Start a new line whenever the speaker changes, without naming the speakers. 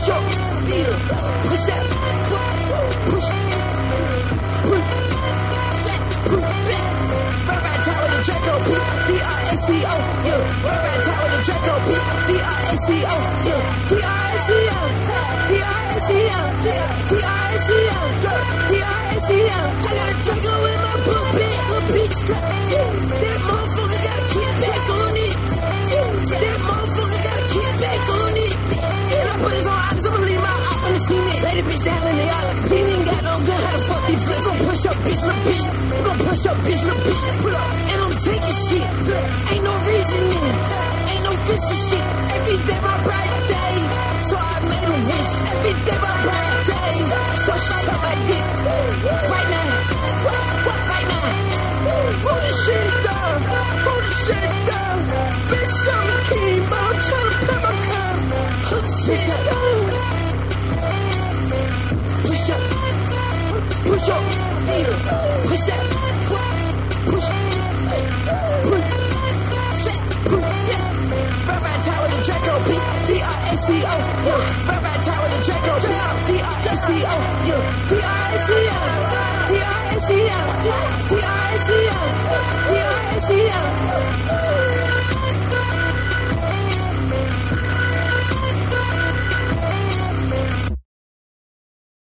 push up, push that, push, right tower with the Draco, D-R-A-C-O, yeah. Right tower with the Draco, D-R-A-C-O, yeah. D-R-A-C-O, D-R-A-C-O, D-R-A-C-O, D-R-A-C-O. I got a Draco in my book bag, little bitch. That motherfucker got a kid back on it. That motherfucker got a kid back on it. And I put this on eyes, I'ma leave my eye on the scene. Lay the bitch down in the island. He ain't got no gun, how the fuck these bitches? Gon' push up, bitch, little bitch. Gon' push up, bitch, little bitch. Pull up, and I'm taking shit. Ain't no reasoning, ain't no fishy shit. Every day my birthday, so I made a wish. Every day my birthday, so shut up like dick. Right now, what right now? Hold this shit down, hold this shit down. Bitch, I'm a king, but I'm tryna put my cup. Hold this shit down. Push up, push up, push up, push, right tower with the Draco, D-R-A-C-O, yeah. Right tower with the Draco, D-R-A-C-O, yeah.